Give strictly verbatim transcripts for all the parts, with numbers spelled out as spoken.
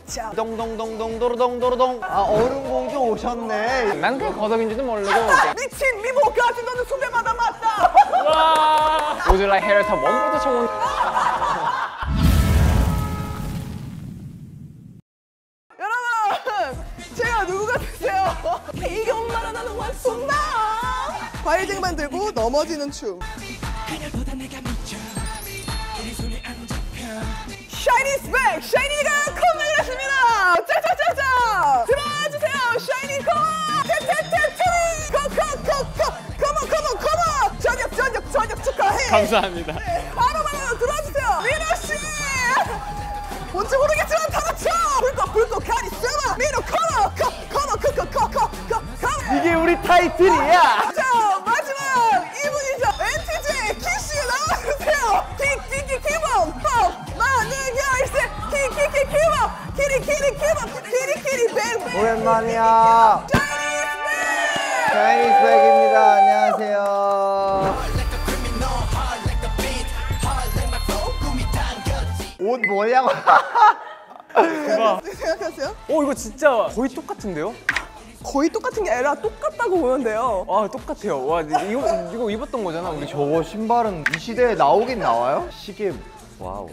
차차차 동동동동도로동도로동. 아 얼음공주 오셨네. 난 그게 거덕인지도 모르고. 미친 미모까지 너는 수배받아 맞다. 와. Would you like hair 탑 원부터 쳐본. 여러분 제가 누구 같으세요? 이게 엄마라 나는 원숭나. 과일쟁반 들고 넘어지는 춤. 샤이니's back! 샤이니가 컴백을 했습니다! 짜자자자! 들어와주세요! 샤이니 컴온! 테테테테! 컴컴컴컴! 컴온 컴온 컴온! 저녁 저녁 저녁 축하해! 감사합니다. 네, 바로 바로 들어와주세요! 민호씨! 뭔지 모르겠지만 다 같이! 불꽃 불꽃 카리스마! 민호 컴온! 컴온 컴온 컴온 컴온 컴온! 이게 우리 타이틀이야. 자 마지막 이분이죠! 엔티제이 키씨 나와주세요! 키키키 키범! 펑! 나는 열쇠! 키키키 키범! 키리 키리 키범! 키리 키리 뱅! 오랜만이야. 차이니스 백입니다. 안녕하세요. 옷 뭐냐고. 생각하세요? 오 이거 진짜 거의 똑같은데요? 거의 똑같은 게 아니라 똑같다고 보면 돼요. 아 똑같아요. 와 이거 이거 입었던 거잖아 우리. 저거 신발은 이 시대에 나오긴 나와요? 시계. 와우.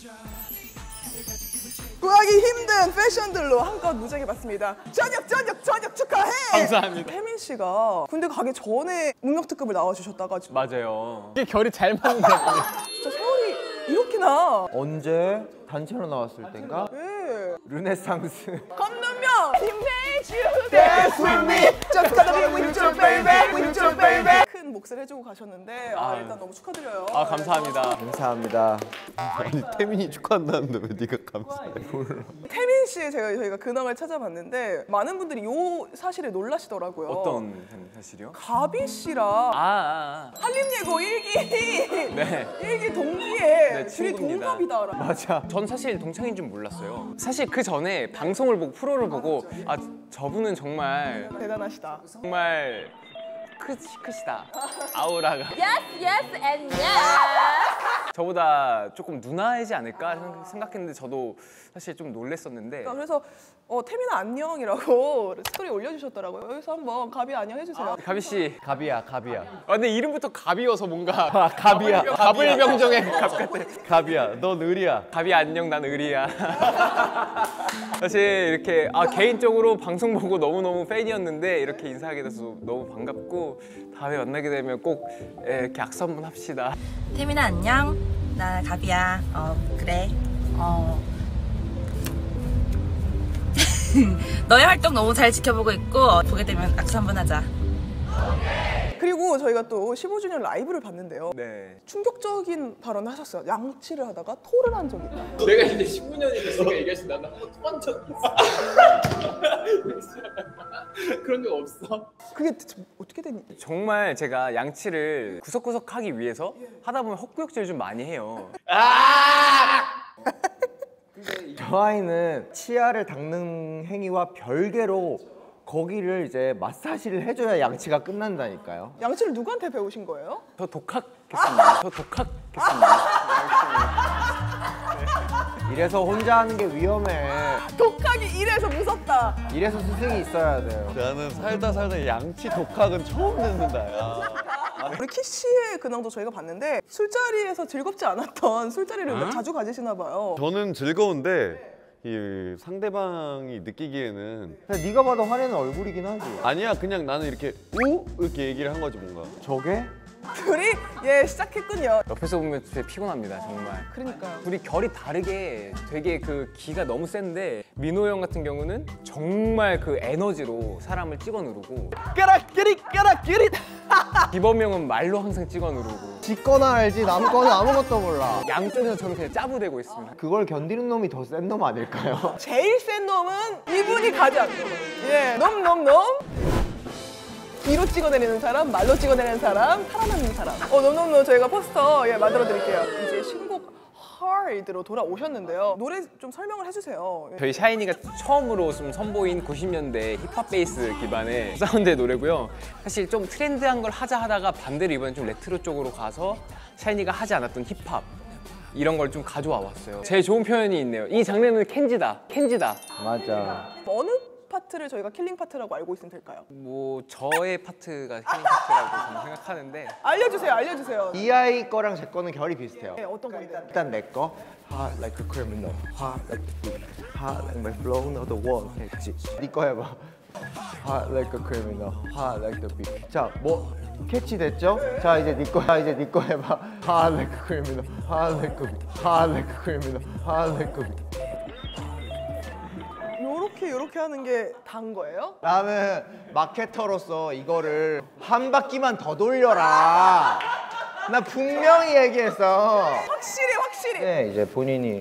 구하기 힘든 패션들로 한껏 무지하게 봤습니다. 저녁 저녁 저녁 축하해! 감사합니다. 태민 씨가 군대 가기 전에 능력특급을 나와주셨다가 맞아요. 이게 결이 잘 맞는다. 진짜 세월이 이렇게나. 언제 단체로 나왔을 땐가? 네. 르네상스. 건너면 Image you dance with me Just gotta be with you baby with you baby 큰 몫을 해주고 가셨는데 아, 아유. 일단 너무 축하드려요. 아 감사합니다. 감사합니다. 아니 태민이 축하한다는데 왜 네가 감사해? 몰라. 태민 씨의 제가 저희가 근황을 찾아봤는데 많은 분들이 이 사실에 놀라시더라고요. 어떤 사실이요? 가비 씨랑 아, 아, 아. 한림예고 일기 네. 일기 동기에 네, 둘이 친구입니다. 동갑이다. 맞아. 전 사실 동창인 줄 몰랐어요. 사실 그 전에 방송을 보고 프로를 보고 아 저분은 정말 대단하시다. 정말 크, 크시다. 아우라가 Yes, yes, and yes. 저보다 조금 누나이지 않을까 생각- 생각했는데 저도 사실 좀 놀랬었는데 그래서 어, 태민아 안녕이라고 스토리 올려주셨더라고요. 여기서 한번 가비 안녕 해주세요. 가비 씨. 갑이야, 갑이야. 아, 근데 이름부터 가비여서 뭔가 아, 갑이야. 가불병정의 갑 같아. 갑이야. 넌 의리야. 가비 안녕 난 의리야. 사실 이렇게 아 개인적으로 방송 보고 너무너무 팬이었는데 이렇게 인사하게 돼서 너무 반갑고 다음에 만나게 되면 꼭 예, 이렇게 악수 한번 합시다. 태민아 안녕. 나 가비야. 어 그래. 어. 너의 활동 너무 잘 지켜보고 있고 보게 되면 악수 한번 하자. 그리고 저희가 또 십오 주년 라이브를 봤는데요. 네. 충격적인 발언을 하셨어요. 양치를 하다가 토를 한 적이 있다. 내가 이제 십오 년이 됐으니까 얘기할 수 나는 한번 토한 적 그런 적 없어. 그게 대체 어떻게 된 일이에요? 정말 제가 양치를 구석구석 하기 위해서 하다 보면 헛구역질 좀 많이 해요. 저 아이는 치아를 닦는 행위와 별개로 거기를 이제 마사지를 해줘야 양치가 끝난다니까요. 양치를 누구한테 배우신 거예요? 더 독학했습니다. 더 독학했습니다. 이래서 혼자 하는 게 위험해. 독학이 이래서 무섭다. 이래서 스승이 있어야 돼요. 나는 살다 살다 양치 독학은 처음 듣는다. 야. 우리 키씨의 근황도 저희가 봤는데 술자리에서 즐겁지 않았던 술자리를 자주 가지시나 봐요. 저는 즐거운데 이 상대방이 느끼기에는 근데 네가 봐도 화내는 얼굴이긴 하지. 아니야 그냥 나는 이렇게 우 이렇게 얘기를 한 거지 뭔가. 저게? 둘이 예 시작했군요. 옆에서 보면 되게 피곤합니다 정말. 그러니까요. 둘이 결이 다르게 되게 그 기가 너무 센데 민호 형 같은 경우는 정말 그 에너지로 사람을 찍어 누르고 까락끼리 까락끼리. 기범 형은 말로 항상 찍어 누르고 짓거나 알지 남거는 아무것도 몰라. 양쪽에서 저는 그냥 짜부되고 있습니다. 그걸 견디는 놈이 더 센 놈 아닐까요? 제일 센 놈은 이분이 가장 예 놈놈놈 귀로 찍어내리는 사람, 말로 찍어내리는 사람, 살아남는 사람. 어 놈놈놈 저희가 포스터 예 만들어 드릴게요. 이제 신곡 Hard로 돌아오셨는데요. 노래 좀 설명을 해주세요. 저희 샤이니가 처음으로 좀 선보인 구십 년대 힙합 베이스 기반의 사운드의 노래고요. 사실 좀 트렌드한 걸 하자 하다가 반대로 이번엔 좀 레트로 쪽으로 가서 샤이니가 하지 않았던 힙합 이런 걸 좀 가져와 봤어요. 제일 좋은 표현이 있네요. 이 장르는 켄지다. 켄지다. 맞아. 어느 파트를 저희가 킬링 파트라고 알고 있으면 될까요? 뭐 저의 파트가 킬링 파트라고 저는 생각하는데 알려주세요, 알려주세요. 이 아이 거랑 제 거는 결이 비슷해요. 네, 어떤 건데? 일단 내 거. Hot like a criminal, hot like the beat, hot like my flow, no the wall. 했지. 네거 해봐. Hot like a criminal, hot like the beat. 자, 뭐 캐치 됐죠? 자 이제 네 거, 자 이제 네 거 해봐. Hot like a criminal, hot like a beat, hot like a criminal, hot like a beat. 요렇게 요렇게 하는 게 단 거예요? 나는 마케터로서 이거를 한 바퀴만 더 돌려라. 나 분명히 얘기했어. 확실히 확실히 네, 이제 본인이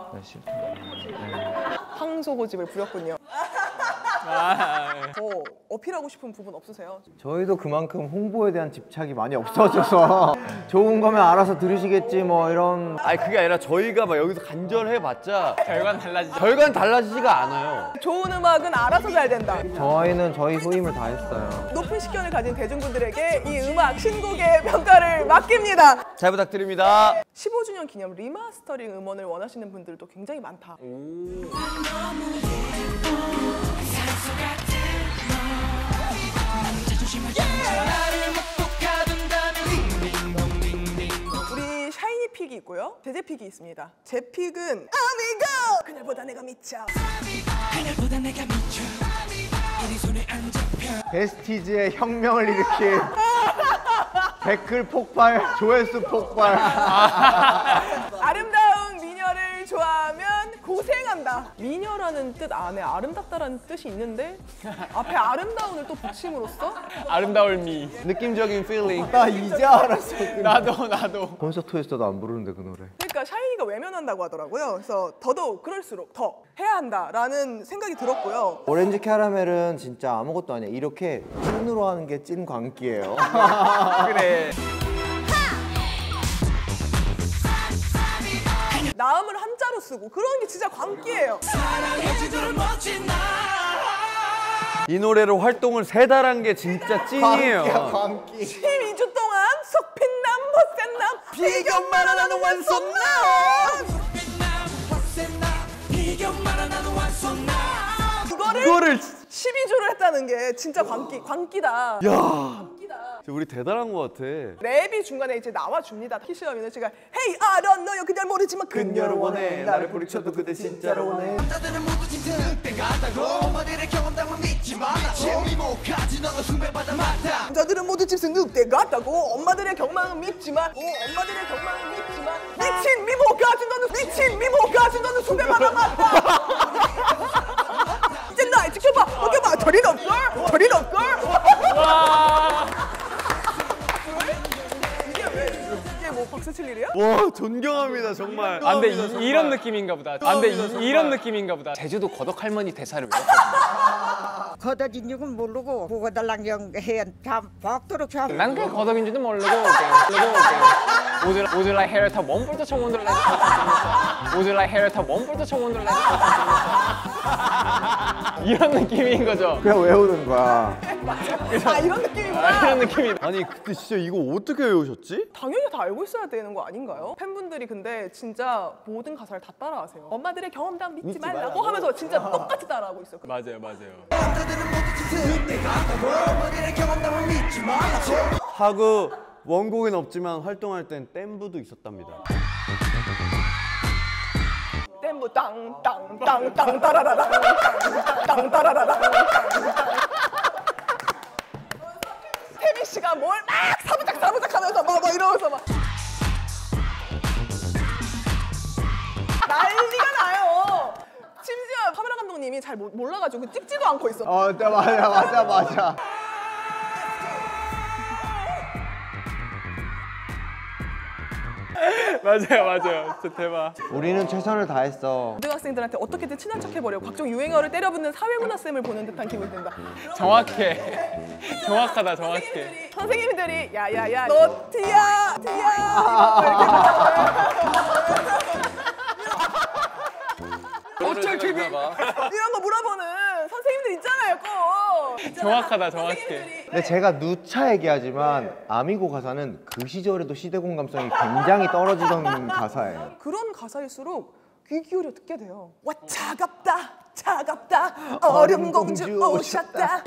황소 고집을 부렸군요. 아, 더 어필하고 싶은 부분 없으세요? 저희도 그만큼 홍보에 대한 집착이 많이 없어져서 좋은 거면 알아서 들으시겠지 뭐 이런. 아니 그게 아니라 저희가 막 여기서 간절해봤자 결과는 달라지죠. 결과는 달라지지가 않아요. 좋은 음악은 알아서 잘 된다. 저희는 저희 소임을 다 했어요. 높은 식견을 가진 대중분들에게 이 음악 신곡의 평가를 맡깁니다. 잘 부탁드립니다. 십오 주년 기념 리마스터링 음원을 원하시는 분들도 굉장히 많다. 우리 샤이니 픽이 있고요. 제제 픽이 있습니다. 제 픽은 아미고! 그날보다 내가 미쳐. 그날보다 내가 미쳐. 이 손에 안 잡혀. 베스티즈의 혁명을 일으킬 댓글 폭발, 조회수 폭발. 아름다운 미녀를 좋아하면 고생한다. 미녀라는 뜻 안에 아름답다라는 뜻이 있는데 앞에 아름다운을 또 붙임으로써 아름다울 미. 느낌적인 필링. 나 이제 알았어. 나도 나도. 콘서트에서도 안 부르는데 그 노래. 그러니까 샤이니가 외면한다고 하더라고요. 그래서 더더욱 그럴수록 더 해야 한다라는 생각이 들었고요. 오렌지 캐러멜은 진짜 아무것도 아니야. 이렇게 찐으로 하는 게 찐 광기예요. 그래. 나음을 한자로 쓰고 그런 게 진짜 광기예요. 이 노래로 활동을 세 달 한 게 진짜 찐이에요. 광기. 십이 주 동안 속빛남 못센남 비교만 하는 완손남 이거를 이거를 십이 주를 했다는 게 진짜 광기, 광기다. 야, 우리 대단한 것 같아. 랩이 중간에 이제 나와줍니다. 키시와 민호 씨가 Hey I don't know you 그냥 모르지만 그녀를 원해 나를 부딪혀도 그대 진짜로 원해. 남자들은 모두 집승 늑대 같다고 엄마들의 경망은 믿지만 오 엄마들의 경망은 믿지만 미친 미모 가진 너는 미친 미모 가진 너는 수배받아 맞다. 이제 날 지켜봐 어겨봐 저리 없걸 저리 없걸. 이게 왜 이게 뭐 박수 칠 일이야? 와, 존경합니다 정말. 아, 근데 이, 이런 느낌인가 보다. 아, 근데 이, 이런 느낌인가 보다. 제주도 거덕 할머니 대사를 외웠거든요. 거다진 육은 모르고 보고달랑 해야 참 박도록 참. 난 그게 거덕인지도 모르고 그냥 모르고 그냥 오즈 오즈 라이 헤어 타 몸불도 청원들 라이 오즈 라이 헤어 타 몸불도 청원들 라이 이런 느낌인 거죠. 그냥 외우는 거야. 아 이런 느낌이구나. 아, 이런 느낌이. 아니 그때 진짜 이거 어떻게 외우셨지? 당연히 다 알고 있어야 되는 거 아닌가요? 팬분들이 근데 진짜 모든 가사를 다 따라하세요. 엄마들의 경험담 믿지, 믿지 말라고, 말라고. 하면서 진짜 똑같이 따라하고 있어요. 맞아요, 맞아요. 하고 원곡은 없지만 활동할 땐 댐부도 있었답니다. 땜부 땅땅땅땅 따라라라 땅 따라라라. 태미 씨가 뭘 막 사부작 사부작 하면서 막, 막 이러면서 막 난리가 나요. 심지어 카메라 감독님이 잘 모- 몰라가지고 찍지도 않고 있어. 어, 네, 맞아, 맞아, 맞아. 맞아요, 맞아요. 진짜 대박. 우리는 최선을 다했어. 고등학생들한테 어떻게든 친한 척 해보려고 각종 유행어를 때려붓는 사회문화쌤을 보는 듯한 기분이 든다. 정확해. 정확하다, 정확해. 선생님들이 야야야 너 티야 티야 이렇게 어쩔 케미. 이런 거 물어보는 선생님들 있잖아요 꼭. 정확하다, 정확해. 근데 제가 누차 얘기하지만 아미고 가사는 그 시절에도 시대 공감성이 굉장히 떨어지던 가사예요. 그런 가사일수록 귀 기울여 듣게 돼요. 와 차갑다 차갑다 얼음 공주 오셨다.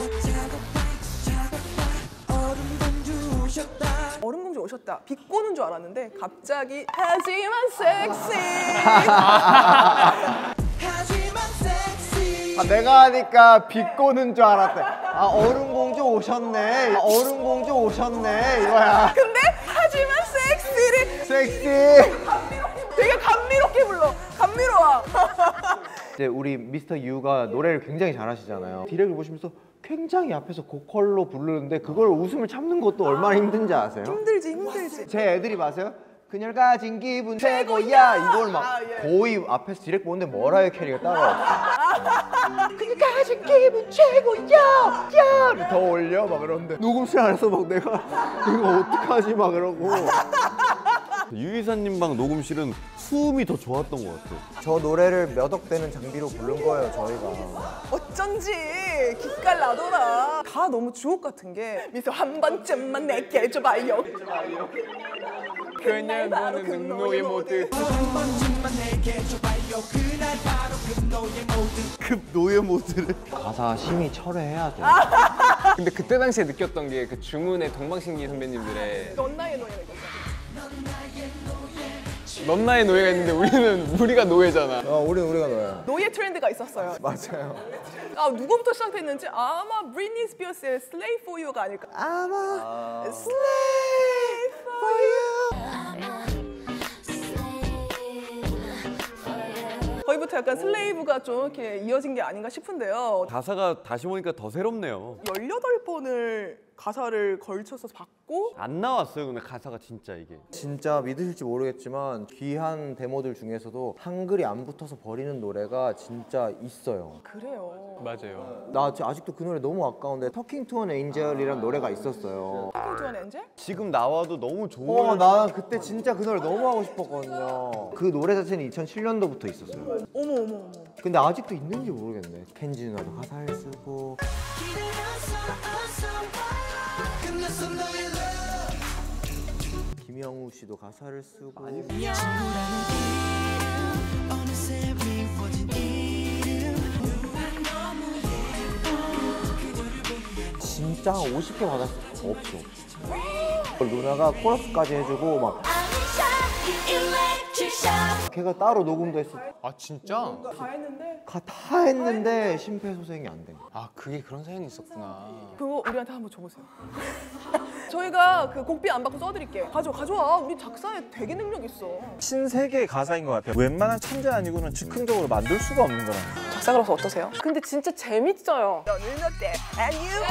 얼음 공주 오셨다. 비꼬는 줄 알았는데 갑자기 하지만 섹시. 아, 내가 하니까 비꼬는 줄 알았대. 아 얼음 공주 오셨네. 아, 얼음 공주 오셨네 이거야. 근데 하지만 섹시를 섹시. 되게 감미롭게 불러. 감미로워. 이제 우리 미스터 유가 노래를 굉장히 잘하시잖아요. 디렉을 보시면서 굉장히 앞에서 고퀄로 부르는데 그걸 웃음을 참는 것도 얼마나 힘든지 아세요? 힘들지 힘들지. 제 애들이 아세요? 그녀를 가진 기분 최고야 이걸 막 아, 예. 거의 앞에서 디렉 보는데 머라이어 캐리가 따라왔어. 그녀를 가진 기분 최고야 야를 더 올려 막 그러는데 녹음실 안에서 막 내가 이거 어떡하지 막 그러고. 유이사님 방 녹음실은 수음이 더 좋았던 것 같아요. 저 노래를 몇 억 되는 장비로 부른 거예요 저희가. 어쩐지 기깔 나더라. 다 너무 주옥 같은 게 미소 한 번쯤만 내게 줘봐요. 그날 보는 능노의 모드. 급 노예 모드를. 가사 심히 철회해야 돼. 근데 그때 당시에 느꼈던 게 그 중훈의 동방신기 선배님들의 넌 나의 노예가 있었어. 넌 나의 노예가 있는데 우리는 우리가 노예잖아. 어, 우리 우리가 너야. 노예 트렌드가 있었어요. 맞아요. 아 누구부터 시작됐는지 아마 브리트니 스피어스의 Slave for You가 아닐까. 아마 Slave for You. 거기부터 약간 슬레이브가 좀 이렇게 이어진 게 아닌가 싶은데요. 가사가 다시 보니까 더 새롭네요. 열여덟 번을 가사를 걸쳐서 받고 안 나왔어요, 근데 가사가 진짜 이게. 진짜 믿으실지 모르겠지만 귀한 데모들 중에서도 한글이 안 붙어서 버리는 노래가 진짜 있어요. 그래요. 맞아요. 나 지금 아직도 그 노래 너무 아까운데 터킹 투 원 엔젤이라는 노래가 있었어요. 킹투원 엔젤? 지금 나와도 너무 좋은. 어, 나 그때 진짜 그 노래 너무 하고 싶었거든요. 그 노래 자체는 이천칠 년도부터 있었어요. 어머 어머 어머. 근데 아직도 있는지 모르겠네. 켄지 누나도 가사를 쓰고. 김영우 씨도 가사를 쓰고. 진짜 한 오십 개 받았어. 없어. 누나가 코러스까지 해주고 막 걔가 따로 녹음도 했어. 아 진짜? 다 했는데 가 다 했는데 심폐소생이 안 돼. 아 그게 그런 사연이 있었구나. 그거 우리한테 한번 줘보세요. 저희가 그 곡비 안 받고 써드릴게. 가져 가져와. 우리 작사에 되게 능력 있어. 신세계 가사인 것 같아요. 웬만한 천재 아니고는 즉흥적으로 만들 수가 없는 거라. 작사가로서 어떠세요? 근데 진짜 재밌어요. 너는 어때? 아니요.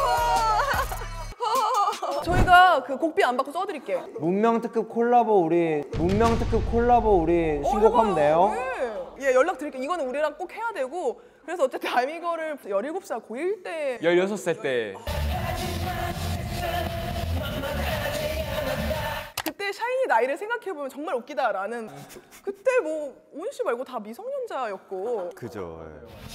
저희가 그 곡비 안 받고 써드릴게. 문명 특급 콜라보 우리 문명 특급 콜라보 우리 신곡하면 돼요. 네. 예, 연락 드릴게요. 이거는 우리랑 꼭 해야 되고. 그래서 어쨌든 아미거를 열일곱 살 고일 때 열여섯 살 때. 그때 샤이니 나이를 생각해보면 정말 웃기다라는. 그때 뭐 오은 씨 말고 다 미성년자였고. 그죠.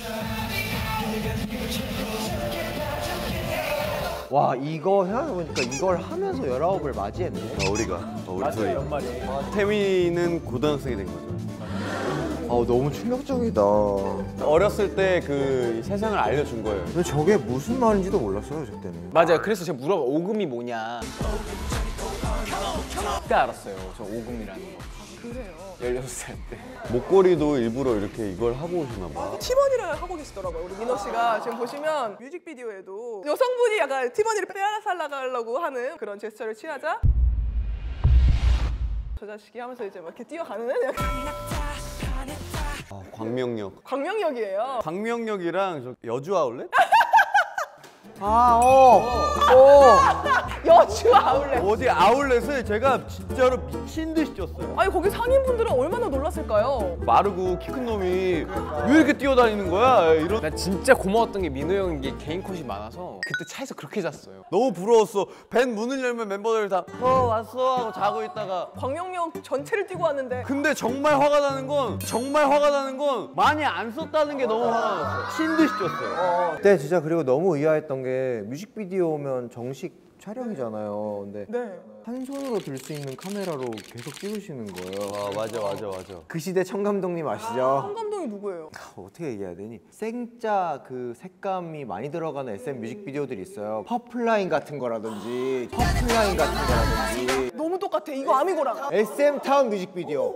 와 이거 생각해보니까 이걸 하면서 열아홉을 맞이했네. 어, 우리가 어, 우리 저희 태민은 고등학생이 된 거죠. 아 너무 충격적이다. 어렸을 때 그 세상을 알려준 거예요. 근데 저게 무슨 말인지도 몰랐어요 그때는. 맞아요. 그래서 제가 물어봐 오금이 뭐냐. 그때 알았어요. 저 오금이라는 거. 그래요. 열여섯 살 때. 목걸이도 일부러 이렇게 이걸 하고 오시나 봐. 티머니를 하고 계시더라고요. 우리 민호 씨가 지금 보시면 뮤직비디오에도 여성분이 약간 티머니를 빼앗아가려고 하는 그런 제스처를 취하자 저 자식이 하면서 이제 막 이렇게 뛰어가는 약간 아, 광명역. 광명역이에요. 광명역이랑 저 여주 아울렛? 아 어. 어. 여주 아울렛. 어디 아울렛을 제가 진짜로 미친 듯이 뛰었어요. 아니 거기 상인분들은 얼마나 놀랐을까요? 마르고 키 큰 놈이 왜 이렇게 뛰어다니는 거야? 이런. 난 진짜 고마웠던 게 민호 형이 게 개인 컷이 많아서 그때 차에서 그렇게 잤어요. 너무 부러웠어. 밴 문을 열면 멤버들 다 어 왔어 하고 자고 있다가 광명역 전체를 뛰고 왔는데 근데 정말 화가 나는 건 정말 화가 나는 건 많이 안 썼다는 게 너무 화가 났어요. 친 듯이 뛰었어요. 그때 진짜 그리고 너무 의아했던 게 게 뮤직비디오면 정식 촬영이잖아요. 근데 네. 한 손으로 들 수 있는 카메라로 계속 찍으시는 거예요. 아 맞아 맞아 맞아. 그 시대 청감독님 아시죠? 한 감독이 누구예요? 어떻게 얘기해야 되니? 생짜 그 색감이 많이 들어가는 에스엠 뮤직비디오들이 있어요. 퍼플라인 같은 거라든지 퍼플라인 같은 거라든지 너무 똑같아. 이거 아미고랑. 에스엠 타운 뮤직비디오.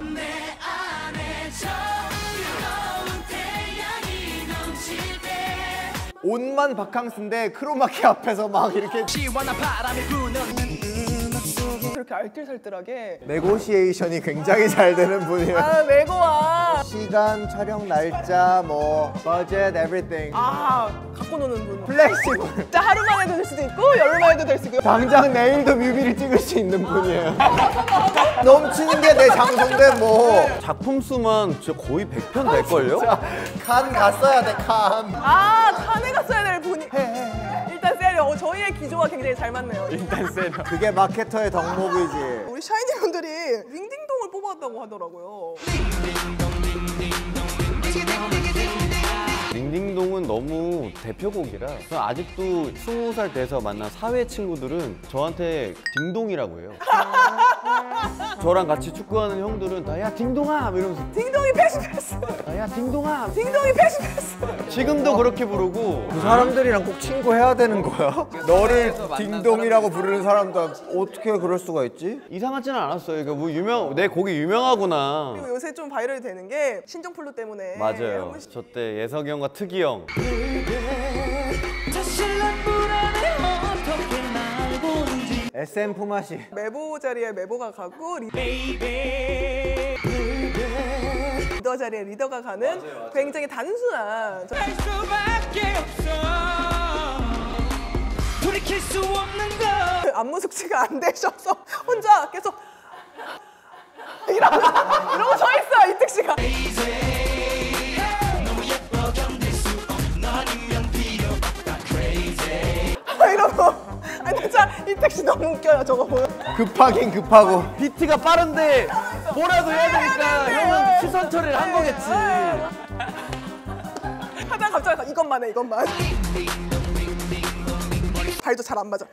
옷만 바캉스인데 크로마키 앞에서 막 이렇게 그렇게 알뜰살뜰하게. 네고시에이션이 굉장히 잘 되는 분이에요. 아, 메고와. 시간, 촬영 날짜, 뭐 버젯, 에브리띵. 아, 갖고 노는 분. 플렉시블. 진짜 하루만 해도 될 수도 있고 열흘만 해도 될 수도 있고. 당장 내일도 뮤비를 찍을 수 있는 분이에요. 넘치는 게 내 장소인데 뭐. 작품 수만 진짜 거의 백 편 될걸요? 칸 갔어야 돼, 칸. 아, 칸에 갔어야 될 분이. 일단 세려. 어, 저희의 기조가 굉장히 잘 맞네요. 일단 세려. 그게 마케터의 덕목이지. 우리 샤이니 분들이 링딩동을 뽑았다고 하더라고요. 링딩동은 너무 대표곡이라 저는 아직도 스무 살 돼서 만난 사회 친구들은 저한테 딩동이라고 해요. 저랑 같이 축구하는 형들은 다 야 딩동아 이러면서 딩동이 패스 패스. 아, 야 딩동아 딩동이 패스 패스. 지금도 그렇게 부르고 그 사람들이랑 꼭 친구해야 되는 거야? 너를 딩동이라고 부르는 사람도 어떻게 그럴 수가 있지? 이상하지는 않았어요. 그러니까 뭐 유명 내 곡이 유명하구나. 그리고 요새 좀 바이럴이 되는 게 신종플루 때문에. 한 맞아요. 번씩 저 때 예석이 형과 특이 형. 에스엠 품앗이. 메보 자리에 메보가 가고 리... 리더 자리에 리더가 가는 굉장히 단순한 저... 안무 숙지가 안 되셔서 혼자 계속 이러고 이러고 서 있어요 이특 씨가. 이러고 아니 진짜 이특 씨 너무 웃겨요 저거 보면. 급하긴 급하고. 비트가 빠른데 뭐라도 해야 되니까 형은 시선 처리를 한 거겠지. 하다가 갑자기 이것만 해 이것만. 발도 잘 안 맞아.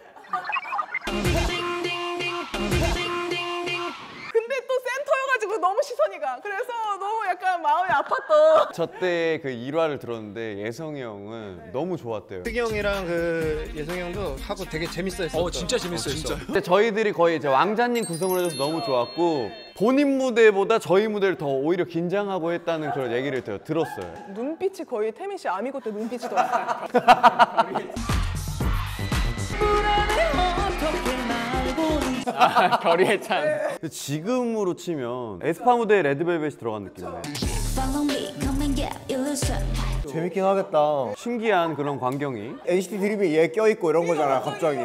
근데 또 센터여가지고 너무 시선이 가. 그래서 너무 약간 마음이 아팠던. 저 때 그 일화를 들었는데 예성이 형은 너무 좋았대요. 특이 형이랑 그 예성이 형도 하고 되게 재밌어했어요. 어, 진짜 재밌어요. 진짜. 근데 저희들이 거의 이제 왕자님 구성을 해줘서 너무 좋았고 본인 무대보다 저희 무대를 더 오히려 긴장하고 했다는 그런 얘기를 들- 들었어요. 눈빛이 거의 태민 씨 아미고 때 눈빛이더라고요. 아, 결의의 찬. 근데 지금으로 치면 에스파 무대에 레드벨벳이 들어간 느낌이네. 재밌긴 하겠다. 신기한 그런 광경이. 엔시티 드림이 얘 껴있고 이런 거잖아 갑자기.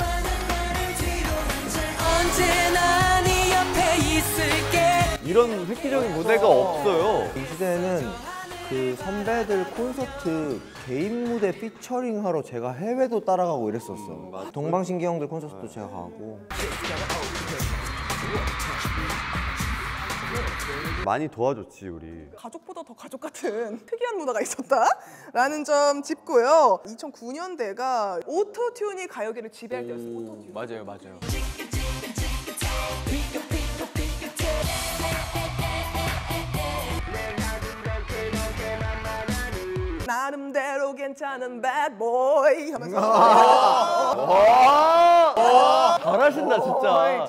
이런 획기적인 무대가 없어요. 이 시대에는 그 선배들 콘서트 개인 무대 피처링 하러 제가 해외도 따라가고 이랬었어. 동방신기 형들 콘서트도 제가 가고. 많이 도와줬지 우리. 가족보다 더 가족 같은 특이한 문화가 있었다라는 점 짚고요. 이천구 년대가 오토튠이 가요계를 지배할 때였어요. 오토튠. 맞아요, 맞아요. 나름대로 괜찮은 배드보이 하면서 잘하신다 진짜.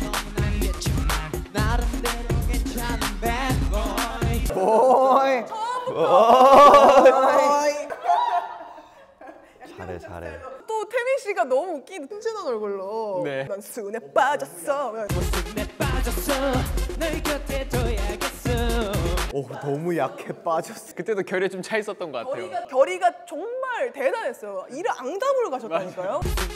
오이. 잘해 잘해. 또 태민 씨가 너무 웃긴 튼튼한 얼굴로 네. 난 순에 빠졌어. 오 너무 약해 빠졌어. 그때도 결의에 좀 차 있었던 것 같아요. 결의가 정말 대단했어요. 이를 앙담으로 가셨다니까요.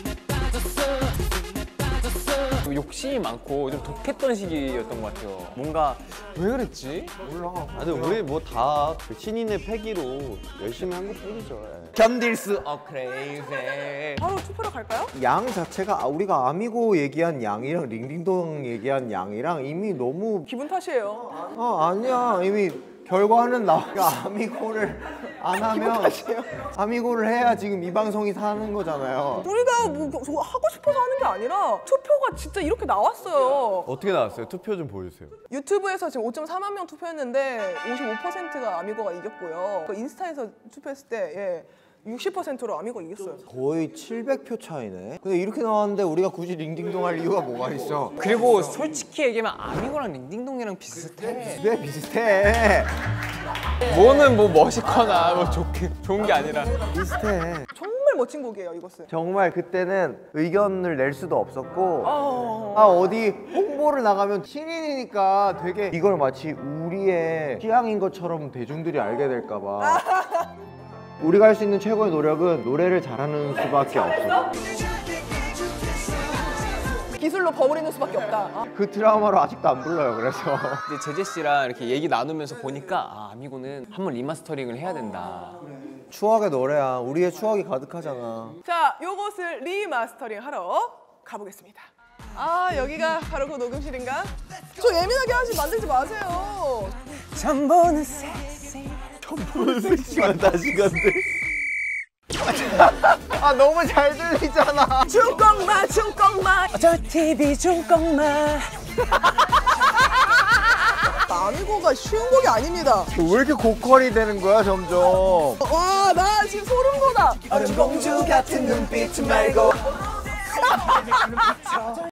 욕심이 많고 좀 독했던 시기였던 것 같아요. 뭔가 왜 그랬지? 아, 근데 우리 뭐 다 신인의 패기로 열심히 한 것뿐이죠. 예. 견딜 수 없크레이지. 바로 투표로 갈까요? 양 자체가 아, 우리가 아미고 얘기한 양이랑 링딩동 얘기한 양이랑 이미 너무 기분 탓이에요. 아 아니야 이미 결과는 나와. 아미고를 안 하면 아미고를 해야 지금 이 방송이 사는 거잖아요. 우리가 뭐 저거 하고 싶어서 하는 게 아니라 투표가 진짜 이렇게 나왔어요. 어떻게 나왔어요? 투표 좀 보여주세요. 유튜브에서 지금 오점 사만 명 투표했는데 오십오 퍼센트가 아미고가 이겼고요. 그 인스타에서 투표했을 때 예, 육십 퍼센트로 아미고가 이겼어요. 거의 칠백 표 차이네. 근데 이렇게 나왔는데 우리가 굳이 링딩동 할 이유가 뭐가 있어? 그리고 솔직히 얘기하면 아미고랑 링딩동이랑 비슷해. 왜 비슷해? 뭐는 뭐 멋있거나 뭐 좋게, 좋은 게 아니라. 비슷해. 정말 멋진 곡이에요, 이것은. 정말 그때는 의견을 낼 수도 없었고 어... 아 어디 홍보를 나가면 신인이니까 되게 이걸 마치 우리의 취향인 것처럼 대중들이 알게 될까 봐 우리가 할 수 있는 최고의 노력은 노래를 잘하는 수밖에 없어. 기술로 버무리는 수밖에 없다. 아. 그 드라마로 아직도 안 불러요. 그래서 이제 제재 씨랑 이렇게 얘기 나누면서 보니까 아, 아미고는 한번 리마스터링을 해야 된다. 추억의 노래야. 우리의 추억이 가득하잖아. 자, 요것을 리마스터링 하러 가보겠습니다. 아, 여기가 바로 그 녹음실인가? 저 예민하게 하지 만들지 마세요. 처음 보는 섹시. 처음 보는 섹시한 다시 간대. 아 너무 잘 들리잖아. 중꺾마 중꺾마 저 티비 중꺾마. 아미고가 쉬운 곡이 아닙니다. 왜 이렇게 고퀄이 되는 거야 점점. 와, 나 지금 소름 돋아. 공주 같은 눈빛 말고